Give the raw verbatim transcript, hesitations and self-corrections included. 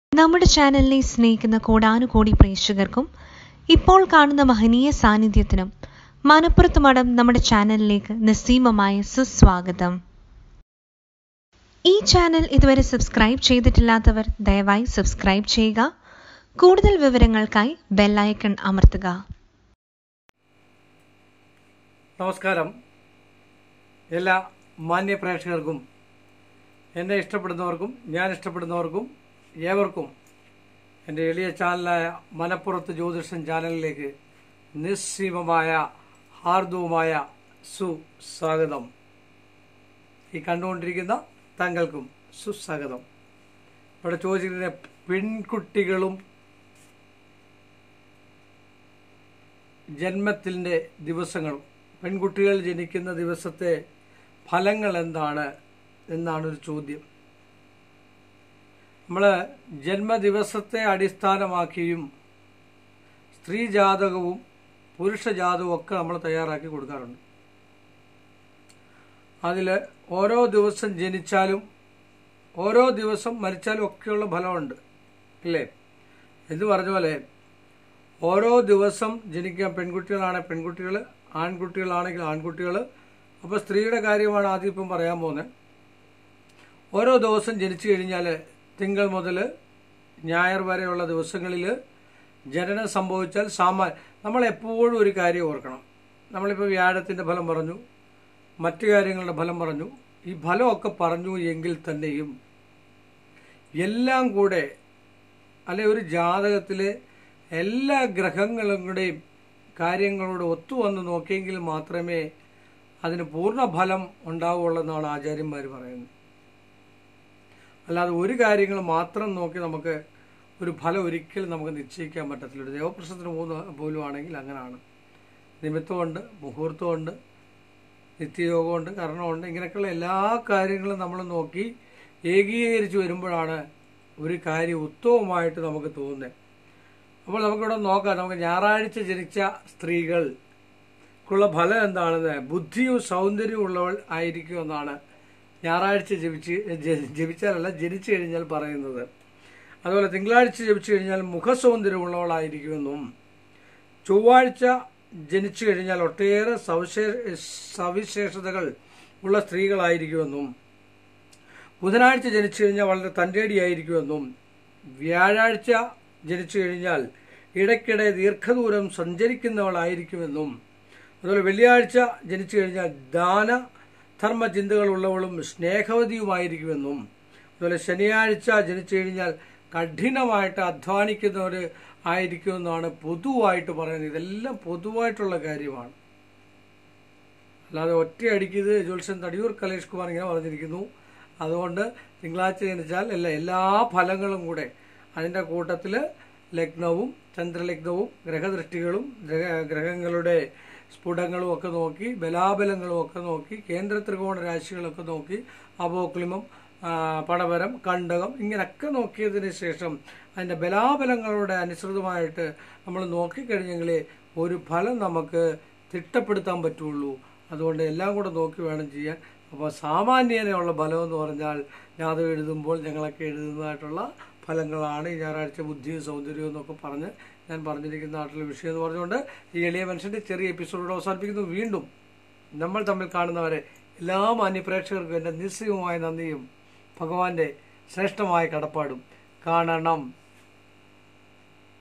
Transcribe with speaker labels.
Speaker 1: നമ്മുടെ ചാനലിനെ സ്നേഹിക്കുന്ന കോടാനുകോടി പ്രേക്ഷകർക്കും ഇപ്പോൾ കാണുന്ന മഹനീയ സാന്നിധ്യത്തിനും മനപ്പുറത്ത് മഠം നമ്മുടെ ചാനലിലേക്ക് നിസ്സീമമായ സുസ്വാഗതം. ഈ ചാനൽ ഇതുവരെ സബ്സ്ക്രൈബ് ചെയ്തിട്ടില്ലാത്തവർ ദയവായി സബ്സ്ക്രൈബ് ചെയ്യുക. കൂടുതൽ വിവരങ്ങൾക്കായി ബെൽ ഐക്കൺ അമർത്തുക.
Speaker 2: നമസ്കാരം. എല്ലാ മാന്യ പ്രേക്ഷകർക്കും, എന്നെ ഇഷ്ടപ്പെടുന്നവർക്കും ഞാൻ ഇഷ്ടപ്പെടുന്നവർക്കും ഏവർക്കും എൻ്റെ എളിയ ചാനലായ മനപ്പുറത്ത് ജ്യോതിഷം ചാനലിലേക്ക് നിസ്സീമമായ ഹാർദവുമായ സുസ്വാഗതം. ഈ കണ്ടുകൊണ്ടിരിക്കുന്ന താങ്കൾക്കും സുസ്വാഗതം. ഇവിടെ ചോദിച്ചിരിക്കുന്ന പെൺകുട്ടികളും ജന്മത്തിൻ്റെ ദിവസങ്ങളും, പെൺകുട്ടികൾ ജനിക്കുന്ന ദിവസത്തെ ഫലങ്ങൾ എന്താണ് എന്നാണ് ഒരു ചോദ്യം. നമ്മൾ ജന്മദിവസത്തെ അടിസ്ഥാനമാക്കിയും സ്ത്രീ ജാതകവും പുരുഷ ജാതകവും ഒക്കെ നമ്മൾ തയ്യാറാക്കി കൊടുക്കാറുണ്ട്. അതിൽ ഓരോ ദിവസം ജനിച്ചാലും ഓരോ ദിവസം മരിച്ചാലും ഒക്കെയുള്ള ഫലമുണ്ട്, ഇല്ലേ? എന്ന് പറഞ്ഞ പോലെ ഓരോ ദിവസം ജനിക്കാൻ പെൺകുട്ടികളാണെങ്കിൽ പെൺകുട്ടികൾ, ആൺകുട്ടികളാണെങ്കിൽ ആൺകുട്ടികൾ. അപ്പോൾ സ്ത്രീയുടെ കാര്യമാണ് ആദ്യം ഇപ്പം പറയാൻ പോകുന്നത്. ഓരോ ദിവസം ജനിച്ചു കഴിഞ്ഞാൽ തിങ്കൾ മുതൽ ഞായർ വരെയുള്ള ദിവസങ്ങളിൽ ജനനം സംഭവിച്ചാൽ സാമാ നമ്മൾ എപ്പോഴും ഒരു കാര്യം ഓർക്കണം. നമ്മളിപ്പോൾ വ്യാഴത്തിൻ്റെ ഫലം പറഞ്ഞു, മറ്റു കാര്യങ്ങളുടെ ഫലം പറഞ്ഞു. ഈ ഫലമൊക്കെ പറഞ്ഞു എങ്കിൽ തന്നെയും എല്ലാം കൂടെ അല്ലെ ഒരു ജാതകത്തിലെ എല്ലാ ഗ്രഹങ്ങളുടെയും കാര്യങ്ങളോട് ഒത്തുവന്ന് നോക്കിയെങ്കിൽ മാത്രമേ അതിന് പൂർണ്ണ ഫലം ഉണ്ടാവുകയുള്ളൂ എന്നാണ് ആചാര്യന്മാർ പറയുന്നത്. അല്ലാതെ ഒരു കാര്യങ്ങൾ മാത്രം നോക്കി നമുക്ക് ഒരു ഫലം ഒരിക്കലും നമുക്ക് നിശ്ചയിക്കാൻ പറ്റത്തില്ല. ഒരു ദേവപ്രശ്നത്തിന് മൂന്ന് പോലും ആണെങ്കിൽ അങ്ങനെയാണ്. നിമിത്തമുണ്ട്, മുഹൂർത്തമുണ്ട്, നിത്യയോഗമുണ്ട്, കർണമുണ്ട്. ഇങ്ങനെയൊക്കെയുള്ള എല്ലാ കാര്യങ്ങളും നമ്മൾ നോക്കി ഏകീകരിച്ച് വരുമ്പോഴാണ് ഒരു കാര്യം ഉത്തമമായിട്ട് നമുക്ക് തോന്നുന്നത്. അപ്പോൾ നമുക്കിവിടെ നോക്കാം. നമുക്ക് ഞായറാഴ്ച ജനിച്ച സ്ത്രീകൾക്കുള്ള ഫലം എന്താണെന്ന്, ബുദ്ധിയും സൗന്ദര്യവും ഉള്ളവൾ ആയിരിക്കുമെന്നാണ് ഞായറാഴ്ച ജപിച്ച് ജപിച്ചാലല്ല ജനിച്ചു കഴിഞ്ഞാൽ പറയുന്നത്. അതുപോലെ തിങ്കളാഴ്ച ജപിച്ചു കഴിഞ്ഞാൽ മുഖസൗന്ദര്യമുള്ളവളായിരിക്കുമെന്നും, ചൊവ്വാഴ്ച ജനിച്ചു കഴിഞ്ഞാൽ ഒട്ടേറെ സവിശേ സവിശേഷതകൾ ഉള്ള സ്ത്രീകളായിരിക്കുമെന്നും, ബുധനാഴ്ച ജനിച്ചു കഴിഞ്ഞാൽ വളരെ തൻ്റേടിയായിരിക്കുമെന്നും, വ്യാഴാഴ്ച ജനിച്ചു കഴിഞ്ഞാൽ ഇടയ്ക്കിടെ ദീർഘദൂരം സഞ്ചരിക്കുന്നവളായിരിക്കുമെന്നും, അതുപോലെ വെള്ളിയാഴ്ച ജനിച്ചു കഴിഞ്ഞാൽ ദാന ധർമ്മ ചിന്തകളുള്ളവളും സ്നേഹവതിയുമായിരിക്കുമെന്നും, അതുപോലെ ശനിയാഴ്ച ജനിച്ചു കഴിഞ്ഞാൽ കഠിനമായിട്ട് അധ്വാനിക്കുന്നവർ ആയിരിക്കുമെന്നാണ് പൊതുവായിട്ട് പറയുന്നത്. ഇതെല്ലാം പൊതുവായിട്ടുള്ള കാര്യമാണ്, അല്ലാതെ ഒറ്റയടിക്കത് ജ്യോത്സ്യൻ തടിയൂർ കലേഷ് കുമാർ ഇങ്ങനെ പറഞ്ഞിരിക്കുന്നു. അതുകൊണ്ട് തിങ്കളാഴ്ച ജനിച്ചാൽ എല്ലാ എല്ലാ ഫലങ്ങളും കൂടെ അതിൻ്റെ കൂട്ടത്തിൽ ലഗ്നവും ചന്ദ്രലഗ്നവും ഗ്രഹദൃഷ്ടികളും ഗ്രഹങ്ങളുടെ സ്ഫുടങ്ങളും ഒക്കെ നോക്കി, ബലാബലങ്ങളും ഒക്കെ നോക്കി, കേന്ദ്ര ത്രികോണ രാശികളൊക്കെ നോക്കി, അപോക്ലിമം, പടവരം, കണ്ടകം ഇങ്ങനെയൊക്കെ നോക്കിയതിന് ശേഷം അതിൻ്റെ ബലാബലങ്ങളുടെ അനുസൃതമായിട്ട് നമ്മൾ നോക്കിക്കഴിഞ്ഞെങ്കിലേ ഒരു ഫലം നമുക്ക് തിട്ടപ്പെടുത്താൻ പറ്റുള്ളൂ. അതുകൊണ്ട് എല്ലാം കൂടെ നോക്കി വേണം ചെയ്യാൻ. അപ്പോൾ സാമാന്യേനയുള്ള ഫലം എന്ന് പറഞ്ഞാൽ ജാതകം എഴുതുമ്പോൾ ഞങ്ങളൊക്കെ എഴുതുന്നതായിട്ടുള്ള ഫലങ്ങളാണ് ഈ ഞായറാഴ്ച ബുദ്ധിയും സൗന്ദര്യവും എന്നൊക്കെ പറഞ്ഞ് ഞാൻ പറഞ്ഞിരിക്കുന്ന നാട്ടിലെ വിഷയം എന്ന് പറഞ്ഞുകൊണ്ട് ഈ എളിയ മനുഷ്യൻ്റെ ചെറിയ എപ്പിസോഡോട് അവസാനിപ്പിക്കുന്നു. വീണ്ടും നമ്മൾ തമ്മിൽ കാണുന്നവരെ എല്ലാ മാന്യ പ്രേക്ഷകർക്കും എൻ്റെ നിസ്സീമമായ നന്ദിയും ഭഗവാന്റെ ശ്രേഷ്ഠമായ കടപ്പാടും. കാണണം.